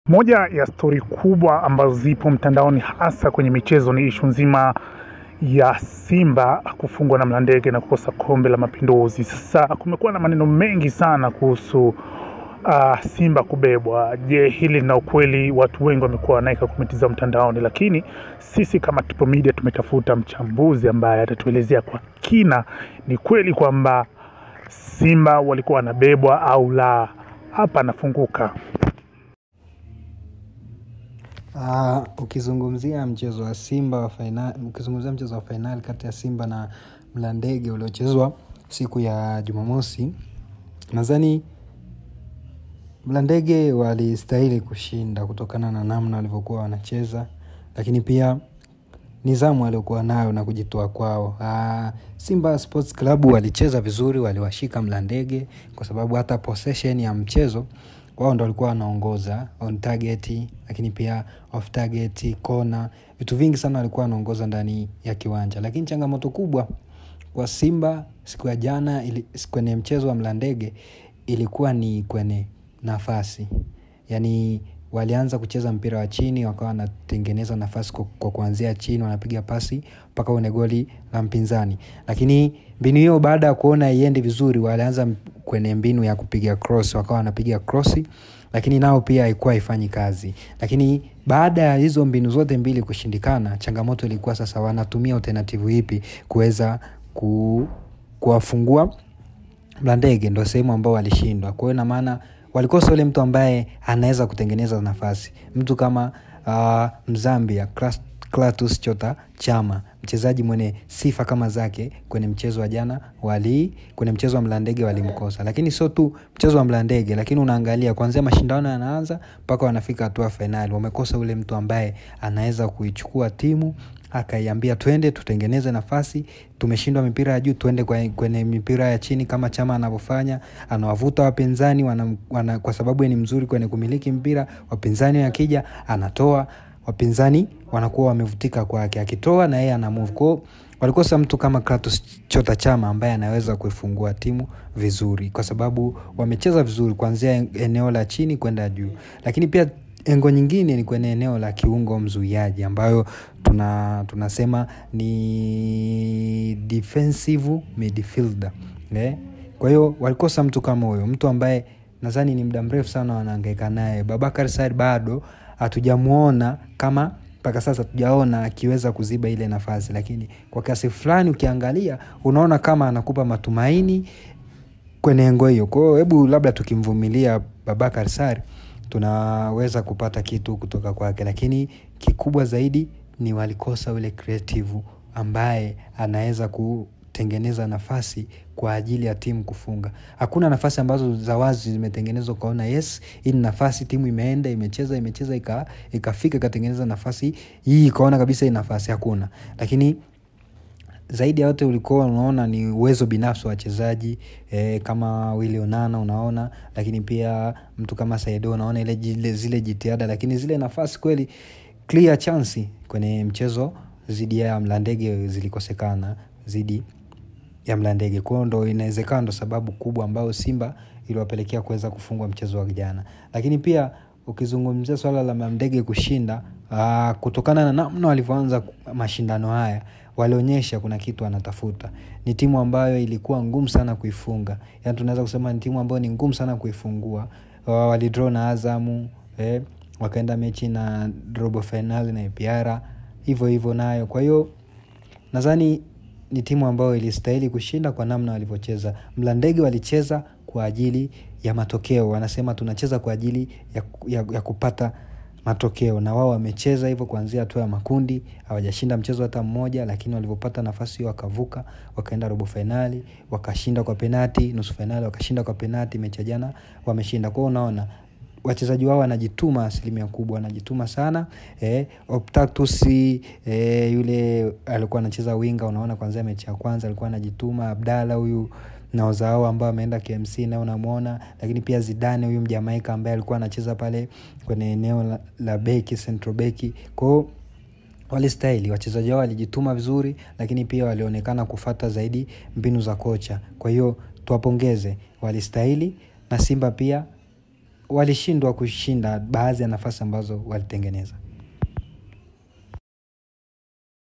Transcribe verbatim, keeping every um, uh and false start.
Moja ya stori kubwa ambazo zipo mtandaoni hasa kwenye michezo ni ishu nzima ya Simba kufungwa na Mlandege na kukosa kombe la Mapinduzi. Sasa kumekuwa na maneno mengi sana kuhusu uh, Simba kubebwa. Je, hili na ukweli? Watu wengi wamekuwa wanaika komenti za mtandaoni, lakini sisi kama Triple Media tumetafuta mchambuzi ambaye atatuelezea kwa kina ni kweli kwamba Simba walikuwa wanabebwa au la. Hapa nafunguka. Uh, ukizungumzia mchezo wa Simba wa final, ukizungumzia mchezo wa final kati ya Simba na Mlandege uliochezwa siku ya Jumamosi, nadhani Mlandege walistahili kushinda kutokana na namna walivyokuwa wanacheza, lakini pia nidhamu waliokuwa nayo na kujitoa kwao. Uh, Simba Sports Club walicheza vizuri, waliwashika Mlandege kwa sababu hata possession ya mchezo wao ndio walikuwa wanaongoza, on target, lakini pia off target, corner, vitu vingi sana walikuwa wanaongoza ndani ya kiwanja. Lakini changamoto kubwa kwa Simba siku ya jana ili, kwenye mchezo wa Mlandege ilikuwa ni kwenye nafasi. Yaani walianza kucheza mpira wa chini, wakawa wanatengeneza nafasi kwa, kwa kuanzia chini, wanapiga pasi mpaka kwenye goli la mpinzani. Lakini mbinu hiyo baada ya kuona iende vizuri, walianza kwenye mbinu ya kupiga cross, wakawa wanapiga cross, lakini nao pia haikuwa ifanyi kazi. Lakini baada ya hizo mbinu zote mbili kushindikana, changamoto ilikuwa sasa wanatumia alternative ipi kuweza ku, kuwafungua Mlandege. Ndio sehemu ambao walishindwa. Kwa hiyo na maana walikosa yule mtu ambaye anaweza kutengeneza nafasi. Mtu kama uh, Mzambia Clatous Chota Chama, mchezaji mwenye sifa kama zake, kwenye mchezo wa jana wali kwenye mchezo wa Mlandege walimkosa. Lakini sio tu mchezo wa Mlandege, lakini unaangalia kuanzia mashindano yanaanza mpaka wanafika hatua finali, wamekosa yule mtu ambaye anaweza kuichukua timu akaiambia twende tutengeneze nafasi, tumeshindwa mipira ya juu, twende kwenye mipira ya chini kama Chama anavyofanya. Anawavuta wapinzani wana, wana, kwa sababu ni mzuri kwenye kumiliki mpira. Wapinzani wakija anatoa, wapinzani wanakuwa wamevutika kwake, akitoa na yeye ana move. Kwa walikosa mtu kama Clatous Chota Chama ambaye anaweza kuifungua timu vizuri, kwa sababu wamecheza vizuri kuanzia eneo la chini kwenda juu. Lakini pia engo nyingine ni kwenye eneo la kiungo mzuiaji, ambayo tuna tunasema ni defensive midfielder. Eh? Kwa hiyo walikosa mtu kama huyo, mtu ambaye nadhani ni muda mrefu sana wanahangaika naye. Babakar Said bado hatujamuona, kama mpaka sasa hatujaona akiweza kuziba ile nafasi, lakini kwa kiasi fulani ukiangalia unaona kama anakupa matumaini kwenye engo hiyo. Kwa hiyo hebu labda tukimvumilia Babakar Said tunaweza kupata kitu kutoka kwake. Lakini kikubwa zaidi ni walikosa ule creative ambaye anaweza kutengeneza nafasi kwa ajili ya timu kufunga. Hakuna nafasi ambazo za wazi zimetengenezwa kaona yes, hii nafasi timu imeenda imecheza imecheza ika ikafika ikatengeneza nafasi hii kaona kabisa hii nafasi, hakuna. Lakini zaidi ya yote ulikuwa unaona ni uwezo binafsi wa wachezaji, e, kama Willy Onana unaona, lakini pia mtu kama Saido unaona ile zile, zile jitihada. Lakini zile nafasi kweli clear chance kwenye mchezo zidi ya Mlandege zilikosekana zidi ya Mlandege. Kwa hiyo ndo inawezekana ndo sababu kubwa ambayo Simba iliwapelekea kuweza kufungwa mchezo wa jana. Lakini pia ukizungumzia swala la Mlandege kushinda, aa, kutokana na namna walivyoanza mashindano haya, walionyesha kuna kitu anatafuta. Ni timu ambayo ilikuwa ngumu sana kuifunga. Yaani tunaweza kusema ni timu ambayo ni ngumu sana kuifungua. Walidraw na Azamu, eh, wakaenda mechi na robo final na A P R, hivyo hivyo nayo. Kwa hiyo nadhani ni timu ambayo ilistahili kushinda kwa namna walivyocheza. Mlandege walicheza kwa ajili ya matokeo. Wanasema tunacheza kwa ajili ya, ya, ya kupata matokeo, na wao wamecheza hivyo kuanzia hatua ya makundi, hawajashinda mchezo hata mmoja. Lakini walipopata nafasi hiyo wakavuka, wakaenda robo finali, wakashinda kwa penalti, nusu finali wakashinda kwa penalti, mechi jana wameshinda. Kwa hiyo unaona wachezaji wao wanajituma asilimia kubwa, wanajituma sana. Eh, Optatus eh, yule alikuwa anacheza winga, unaona kuanzia mechi ya kwanza alikuwa anajituma. Abdalla huyu na wazao ambao ameenda K M C na unamuona. Lakini pia Zidane huyu Mjamaika ambaye alikuwa anacheza pale kwenye eneo la, la beki, central beki. Kwa hiyo walistahili, wachezaji wao walijituma vizuri, lakini pia walionekana kufuata zaidi mbinu za kocha. Kwa hiyo tuwapongeze, walistahili. Na Simba pia walishindwa kushinda baadhi ya nafasi ambazo walitengeneza.